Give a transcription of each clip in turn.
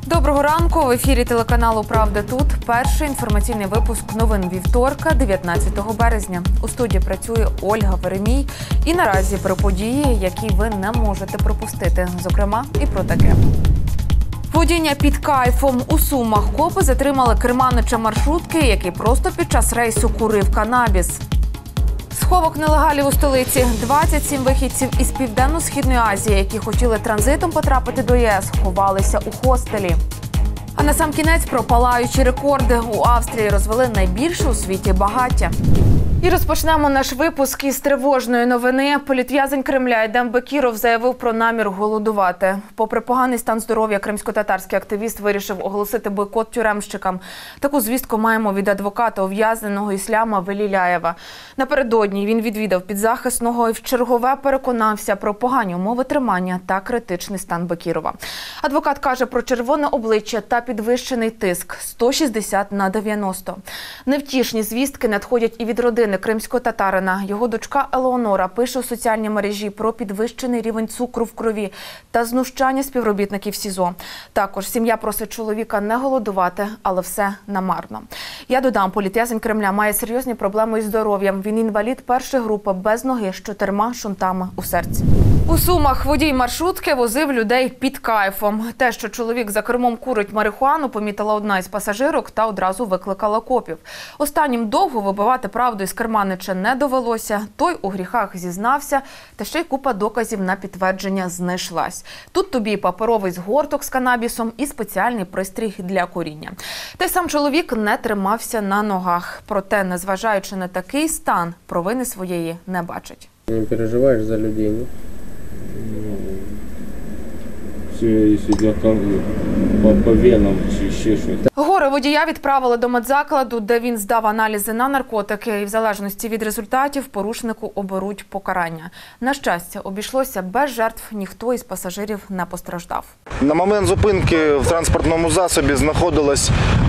Доброго ранку. В ефірі телеканалу «Правда тут». Перший інформаційний випуск новин вівторка, 19 березня. У студії працює Ольга Веремій. І наразі про події, які ви не можете пропустити. Зокрема, і про таке. Водіння під кайфом. У Сумах копи затримали керманича маршрутки, який просто під час рейсу курив канабіс. Сховок нелегалів у столиці. 27 вихідців із Південно-Східної Азії, які хотіли транзитом потрапити до ЄС, ховалися у хостелі. А насамкінець про палаючі рекорди. У Австрії розвели найбільше у світі багаття. І розпочнемо наш випуск із тривожної новини. Політв'язень Кремля Едем Бекіров заявив про намір голодувати. Попри поганий стан здоров'я, кримськотатарський активіст вирішив оголосити бойкот тюремщикам. Таку звістку маємо від адвоката ув'язненого Ісляма Веліляєва. Напередодні він відвідав підзахисного і вчергове переконався про погані умови тримання та критичний стан Бекірова. Адвокат каже про червоне обличчя та підвищений тиск – 160/90. Невтішні звістки надходять і від родини кримського татарина. Його дочка Елеонора пише у соціальній мережі про підвищений рівень цукру в крові та знущання співробітників СІЗО. Також сім'я просить чоловіка не голодувати, але все намарно. Я додам, політв'язень Кремля має серйозні проблеми із здоров'ям. Він інвалід першої групи без ноги з 4 шунтами у серці. У Сумах водій маршрутки возив людей під кайфом. Те, що чоловік за кермом курить марихуану, помітила одна із пасажирок та одразу викликала копів. Останнім довго вибивати правду із керманича не довелося. Той у гріхах зізнався, та ще й купа доказів на підтвердження знайшлась. Тут тобі і паперовий згорток з канабісом, і спеціальний пристрій для куріння. Та й сам чоловік не тримався на ногах. Проте, незважаючи на такий стан, провини своєї не бачить. Не переживаєш за людей, ні? Все, якщо по венам чи ще щось. Горе водія відправили до медзакладу, де він здав аналізи на наркотики. І в залежності від результатів порушнику оберуть покарання. На щастя, обійшлося без жертв, ніхто із пасажирів не постраждав. На момент зупинки в транспортному засобі знаходилось,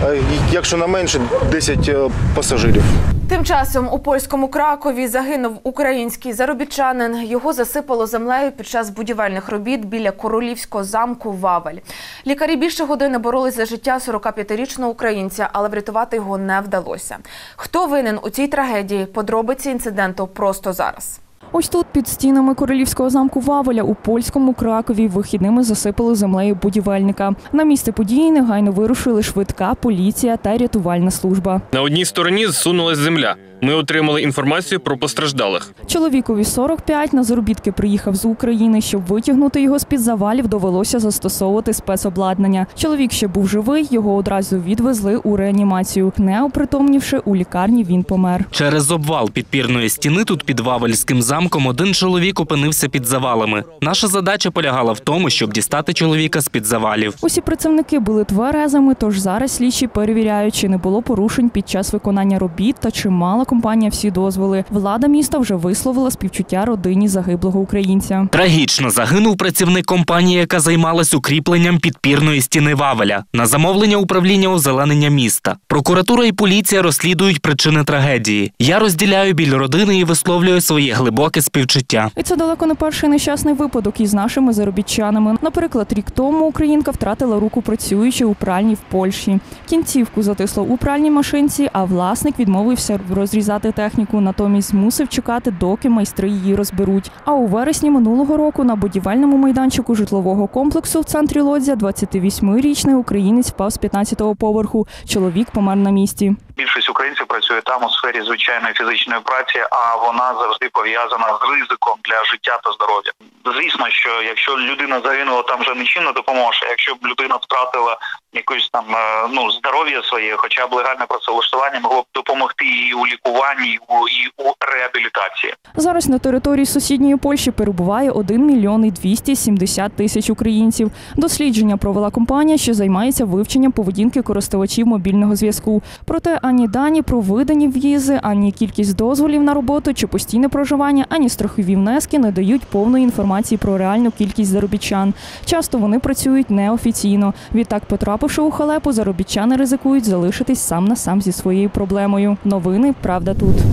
якщо не менше, 10 пасажирів. Тим часом у польському Кракові загинув український заробітчанин. Його засипало землею під час будівельних робіт біля королівського замку Вавель. Лікарі більше години боролись за життя 45-річного українця, але врятувати його не вдалося. Хто винен у цій трагедії? Подробиці інциденту просто зараз. Ось тут, під стінами королівського замку Вавеля, у польському Кракові вихідними засипали землею будівельника. На місце події негайно вирушили швидка, поліція та рятувальна служба. На одній стороні зсунулась земля. Ми отримали інформацію про постраждалих. Чоловікові 45, на заробітки приїхав з України. Щоб витягнути його з-під завалів, довелося застосовувати спецобладнання. Чоловік ще був живий, його одразу відвезли у реанімацію. Не опритомнівши, у лікарні він помер. Через обвал підпірної стіни тут під Вавельським замком один чоловік опинився під завалами. Наша задача полягала в тому, щоб дістати чоловіка з-під завалів. Усі працівники були тверезими, тож зараз слідчі перевіряють, чи не було порушень під час виконання робіт та чи мала компанія всі дозволи. Влада міста вже висловила співчуття родині загиблого українця. Трагічно загинув працівник компанії, яка займалась укріпленням підпірної стіни Вавеля на замовлення управління озеленення міста. Прокуратура і поліція розслідують причини трагедії. Я розділяю біль родини і висловлюю своє глибоке співчуття. І це далеко не перший нещасний випадок із нашими заробітчанами. Наприклад, рік тому українка втратила руку, працюючи у пральні в Польщі. Кінцівку затисло у пральній машинці, а власник відмовився розрізати техніку, натомість змусив чекати, доки майстри її розберуть. А у вересні минулого року на будівельному майданчику житлового комплексу в центрі Лодзя 28-річний українець впав з 15-го поверху. Чоловік помер на місці. Більшість українців працює там у сфері звичайної фізичної праці, а вона завжди пов'язана з ризиком для життя та здоров'я. Звісно, що якщо людина загинула, там вже нічим не допоможе. Якщо б людина втратила якось там здоров'я своє, хоча б легальне працевлаштування могло б допомогти і у лікуванні, і у реабілітації. Зараз на території сусідньої Польщі перебуває 1 мільйон 270 тисяч українців. Дослідження провела компанія, що займається вивченням поведінки користувачів мобільного зв'язку. Проте ані дані про видані в'їзи, ані кількість дозволів на роботу чи постійне проживання, ані страхові внески не дають повної інформації про реальну кількість заробітчан. Часто вони працюють неофіційно. Відтак, потрапивши у халепу, заробітчани ризикують залишитись сам на сам зі своєю проблемою. Новини «Правда тут».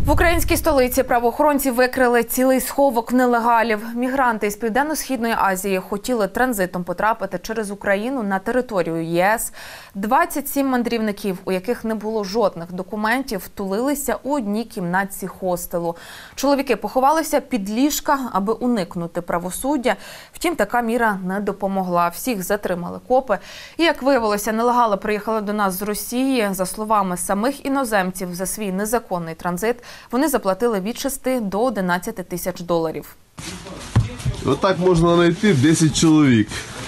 В українській столиці правоохоронці викрили цілий сховок нелегалів. Мігранти із Південно-Східної Азії хотіли транзитом потрапити через Україну на територію ЄС. 27 мандрівників, у яких не було жодних документів, тулилися у одній кімнатці хостелу. Чоловіки поховалися під ліжка, аби уникнути правосуддя. Втім, така міра не допомогла. Всіх затримали копи. І, як виявилося, нелегали приїхали до нас з Росії. За словами самих іноземців, за свій незаконний транзит вони заплатили від 6 до 11 тисяч доларів. Отак можна знайти 10 чоловік.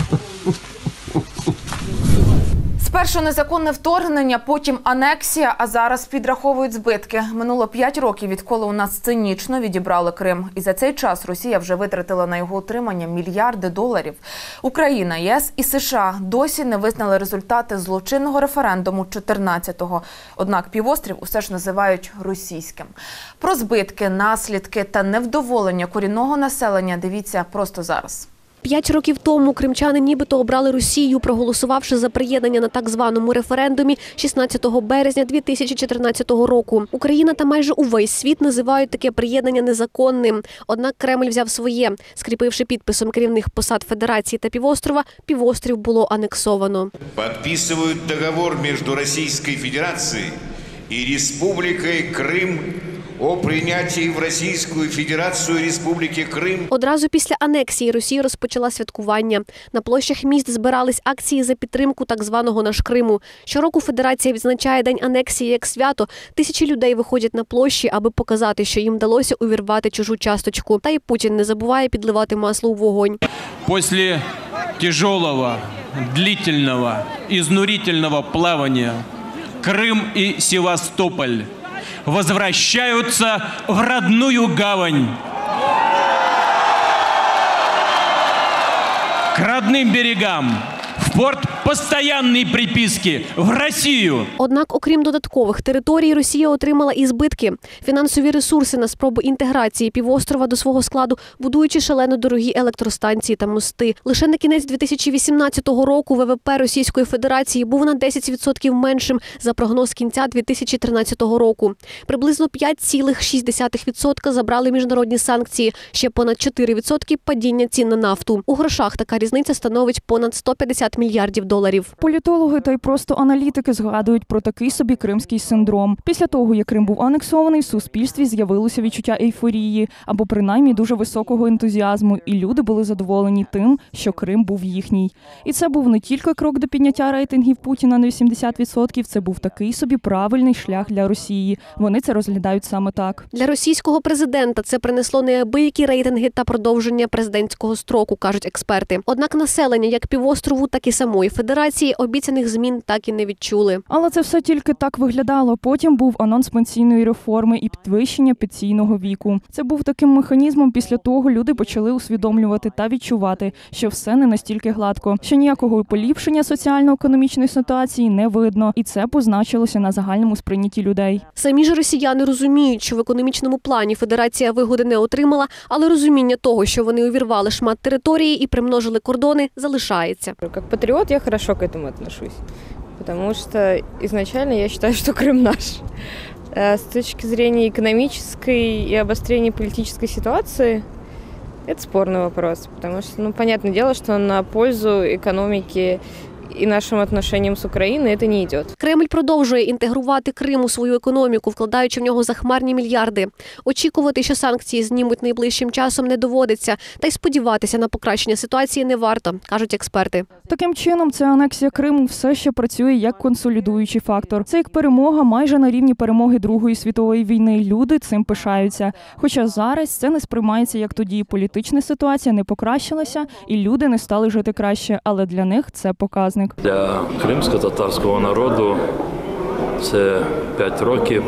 Спершу незаконне вторгнення, потім анексія, а зараз підраховують збитки. Минуло 5 років, відколи у нас цинічно відібрали Крим. І за цей час Росія вже витратила на його утримання мільярди доларів. Україна, ЄС і США досі не визнали результати злочинного референдуму 14-го. Однак півострів усе ж називають російським. Про збитки, наслідки та невдоволення корінного населення дивіться просто зараз. 5 років тому кримчани нібито обрали Росію, проголосувавши за приєднання на так званому референдумі 16 березня 2014 року. Україна та майже увесь світ називають таке приєднання незаконним. Однак Кремль взяв своє. Скріпивши підписом керівних посад Федерації та півострова, півострів було анексовано. Підписують договор між Російською Федерацією і Республікою Крим о прийнятті в Російську Федерацію Республіки Крим. Одразу після анексії Росія розпочала святкування. На площах міст збирались акції за підтримку так званого «Наш Криму». Щороку Федерація відзначає День анексії як свято. Тисячі людей виходять на площі, аби показати, що їм вдалося увірвати чужу часточку. Та й Путін не забуває підливати масло у вогонь. Після тяжелого, длительного, изнурительного плавания Крым и Севастополь возвращаются в родную гавань, к родным берегам, в порт постоянной приписки в Росію. Однак, окрім додаткових територій, Росія отримала і збитки. Фінансові ресурси на спробу інтеграції півострова до свого складу, будуючи шалено дорогі електростанції та мости. Лише на кінець 2018 року ВВП Російської Федерації був на 10% меншим за прогноз кінця 2013 року. Приблизно 5,6% забрали міжнародні санкції, ще понад 4% падіння цін на нафту. У грошах така різниця становить понад 150 мільярдів доларів. Політологи та й просто аналітики згадують про такий собі кримський синдром. Після того, як Крим був анексований, в суспільстві з'явилося відчуття ейфорії або принаймні дуже високого ентузіазму, і люди були задоволені тим, що Крим був їхній. І це був не тільки крок до підняття рейтингів Путіна на 80%, це був такий собі правильний шлях для Росії. Вони це розглядають саме так. Для російського президента це принесло неабиякі рейтинги та продовження президентського строку, кажуть експерти. Однак населення як півострову, так і самої Федерації обіцяних змін так і не відчули. Але це все тільки так виглядало. Потім був анонс пенсійної реформи і підвищення пенсійного віку. Це був таким механізмом. Після того люди почали усвідомлювати та відчувати, що все не настільки гладко, що ніякого поліпшення соціально-економічної ситуації не видно. І це позначилося на загальному сприйнятті людей. Самі ж росіяни розуміють, що в економічному плані Федерація вигоди не отримала, але розуміння того, що вони увірвали шмат території і примножили кордони, залишається. Как патриот я хорошо к этому отношусь, потому что изначально я считаю, что Крым наш. С точки зрения экономической и обострения политической ситуации, это спорный вопрос, потому что, понятное дело, что на пользу экономики і нашим отношенням з Україною це не йде. Кремль продовжує інтегрувати Крим у свою економіку, вкладаючи в нього захмарні мільярди. Очікувати, що санкції знімуть найближчим часом, не доводиться. Та й сподіватися на покращення ситуації не варто, кажуть експерти. Таким чином, ця анексія Криму все ще працює як консолідуючий фактор. Це як перемога майже на рівні перемоги Другої світової війни. Люди цим пишаються. Хоча зараз це не сприймається як тоді. Політична ситуація не покращилася і люди не стали жити краще, але для них це показник. Для кримсько-татарського народу це 5 років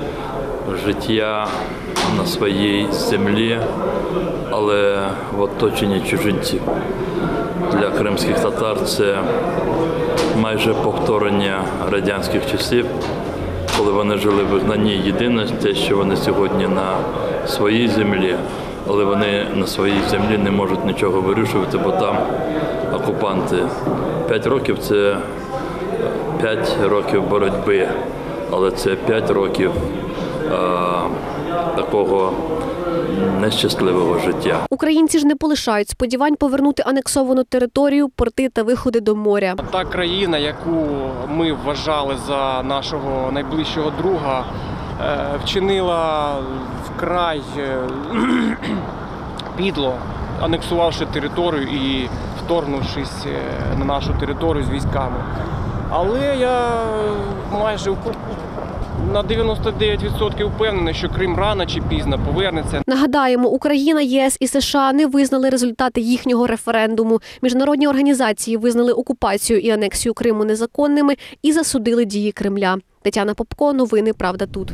життя на своїй землі, але в оточенні чужинців. Для кримських татар це майже повторення радянських часів, коли вони жили в визнанні. Єдине те, що вони сьогодні на своїй землі, але вони на своїй землі не можуть нічого вирішувати, бо там окупанти. 5 років – це 5 років боротьби, але це 5 років такого нещасливого життя. Українці ж не полишають сподівань повернути анексовану територію, порти та виходи до моря. Та країна, яку ми вважали за нашого найближчого друга, вчинила вкрай підло, анексувавши територію і вторгнувшись на нашу територію з військами. Але я майже на 99% впевнений, що Крим рано чи пізно повернеться. Нагадаємо, Україна, ЄС і США не визнали результати їхнього референдуму. Міжнародні організації визнали окупацію і анексію Криму незаконними і засудили дії Кремля. Тетяна Попко, новини «Правда тут».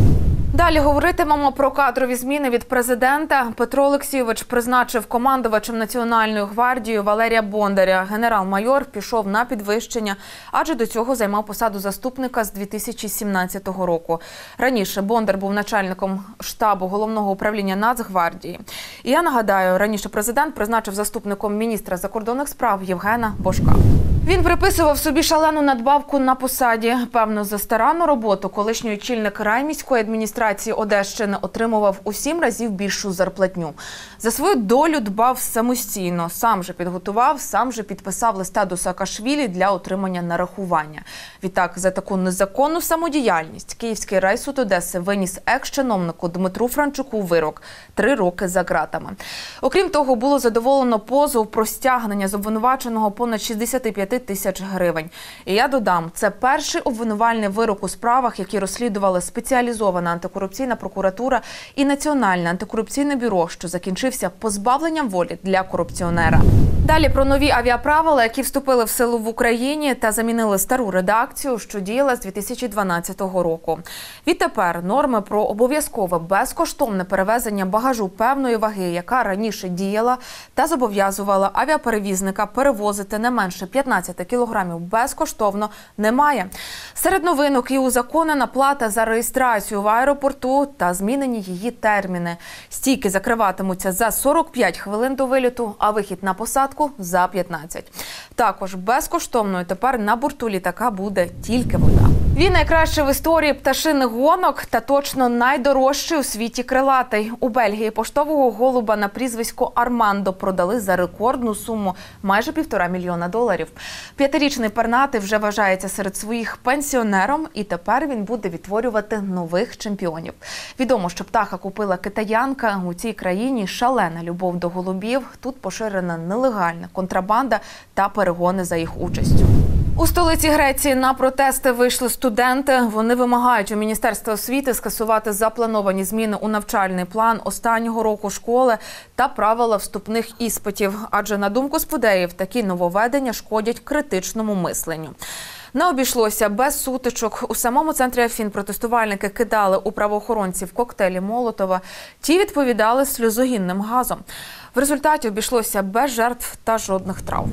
Далі говоритимемо про кадрові зміни від президента. Петро Олексійович призначив командувачем Національною гвардією Валерія Бондаря. Генерал-майор пішов на підвищення, адже до цього займав посаду заступника з 2017 року. Раніше Бондар був начальником штабу Головного управління Нацгвардії. І я нагадаю, раніше президент призначив заступником міністра закордонних справ Євгена Божка. Він приписував собі шалену надбавку на посаді. Певно, за старанну роботу колишній очільник райміської адміністрації Одещини отримував у 7 разів більшу зарплатню. За свою долю дбав самостійно. Сам же підготував, сам же підписав листа до Саакашвілі для отримання нарахування. Відтак, за таку незаконну самодіяльність Київський райсуд Одеси виніс екс-чиновнику Дмитру Франчуку вирок – 3 роки за ґратами. Окрім того, було задоволено позов про стягнення з обвинуваченого понад 65 тисяч гривень. І я додам, це перший обвинувальний вирок у справах, які розслідували спеціалізована антикорупційна прокуратура і Національне антикорупційне бюро, що закінчився позбавленням волі для корупціонера. Далі про нові авіаправила, які вступили в силу в Україні та замінили стару редакцію, що діяла з 2012 року. Відтепер норми про обов'язкове безкоштовне перевезення багажу певної ваги, яка раніше діяла та зобов'язувала авіаперевізника перевозити не менше 15 кілограмів безкоштовно, немає. Серед новинок і узаконена плата за реєстрацію в аеропорту та змінені її терміни. Стійки закриватимуться за 45 хвилин до виліту, а вихід на посадку – за 15. Також безкоштовною тепер на борту літака буде тільки вода. Він найкращий в історії пташиних гонок та точно найдорожчий у світі крилатий. У Бельгії поштового голуба на прізвисько Армандо продали за рекордну суму – майже $1,5 мільйона. 5-річний пернатий вже вважається серед своїх пенсіонером, і тепер він буде відтворювати нових чемпіонів. Відомо, що птаха купила китаянка. У цій країні шалена любов до голубів. Тут поширена нелегальна контрабанда та перегони за їх участю. У столиці Греції на протести вийшли студенти. Вони вимагають у Міністерства освіти скасувати заплановані зміни у навчальний план останнього року школи та правила вступних іспитів. Адже, на думку спудеїв, такі нововведення шкодять критичному мисленню. Не обійшлося без сутичок. У самому центрі Афін протестувальники кидали у правоохоронців коктейлі Молотова. Ті відповідали сльозогінним газом. В результаті обійшлося без жертв та жодних травм.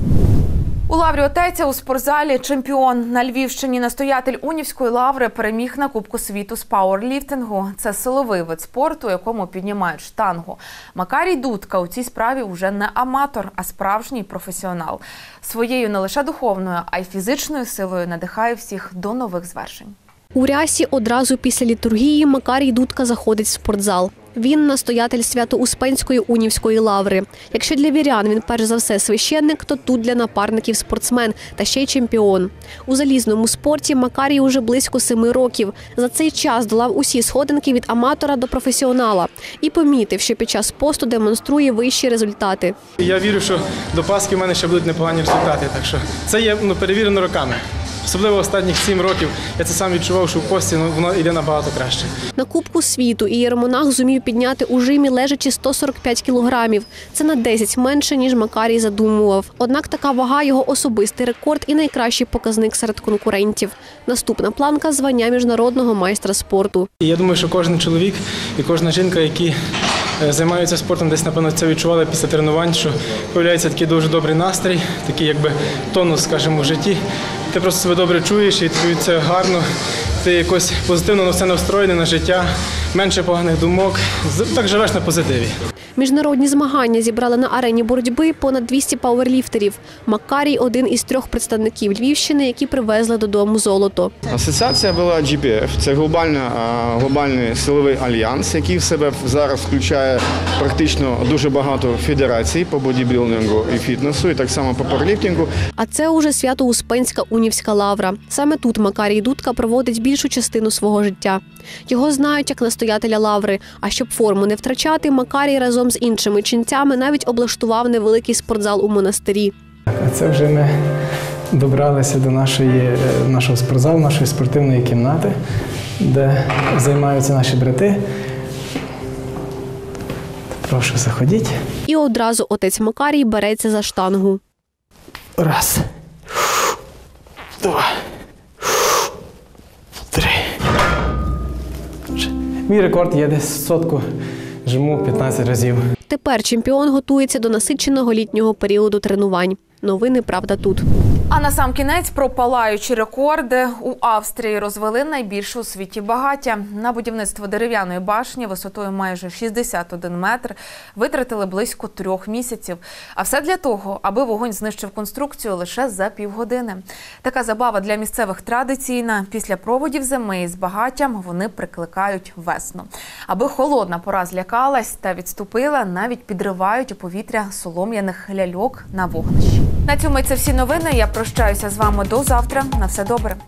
У лаврі отеця у спортзалі чемпіон. На Львівщині настоятель Унівської лаври переміг на Кубку світу з пауерліфтингу. Це силовий вид спорту, у якому піднімають штангу. Макарій Дудка у цій справі вже не аматор, а справжній професіонал. Своєю не лише духовною, а й фізичною силою надихає всіх до нових звершень. У рясі одразу після літургії Макарій Дудка заходить в спортзал. Він настоятель Свято-Успенської Унівської лаври. Якщо для вірян він перш за все священник, то тут для напарників спортсмен та ще й чемпіон. У залізному спорті Макарій уже близько 7 років. За цей час долав усі сходинки від аматора до професіонала. І помітив, що під час посту демонструє вищі результати. Я вірю, що до Пасхи в мене ще будуть непогані результати. Так що це є перевірено роками. Особливо останніх 7 років я це сам відчував, що в пості воно йде набагато краще. На Кубку світу ієромонах зумів підняти у жимі лежачи 145 кілограмів. Це на 10 менше, ніж Макарій задумував. Однак така вага – його особистий рекорд і найкращий показник серед конкурентів. Наступна планка – звання міжнародного майстра спорту. І я думаю, що кожен чоловік і кожна жінка, які займаються спортом, десь, напевно, це відчували після тренувань, що появляється такий дуже добрий настрій, такий якби тонус, скажімо, в житті. Ти просто себе добре чуєш і тобі це гарно, ти якось позитивно на все настроєний на життя, менше поганих думок, так живеш на позитиві. Міжнародні змагання зібрали на арені боротьби понад 200 пауерліфтерів. Макарій – один із 3 представників Львівщини, які привезли додому золото. Асоціація була GPF. Це глобальний силовий альянс, який в себе зараз включає практично дуже багато федерацій по бодібілдингу і фітнесу, і так само по пауерліфтингу. А це уже Свято-Успенська унівська лавра. Саме тут Макарій Дудка проводить більшу частину свого життя. Його знають як настоятеля лаври. А щоб форму не втрачати, Макарій разом з іншими ченцями навіть облаштував невеликий спортзал у монастирі. А це вже ми добралися до нашого спортзалу, нашої спортивної кімнати, де займаються наші брати. Прошу, заходіть. І одразу отець Макарій береться за штангу. Раз. Два. Три. Мій рекорд є десь сотку. Жму 15 разів. Тепер чемпіон готується до насиченого літнього періоду тренувань. Новини «Правда» тут. А насамкінець про палаючі рекорди. У Австрії розвели найбільше у світі багаття. На будівництво дерев'яної башні висотою майже 61 метр витратили близько 3 місяців. А все для того, аби вогонь знищив конструкцію лише за півгодини. Така забава для місцевих традиційна. Після проводів зими із багаттям вони прикликають весну. Аби холодна пора злякалась та відступила, навіть підривають у повітря солом'яних ляльок на вогнищі. На цьому це всі новини. Я прощаюся з вами до завтра. На все добре.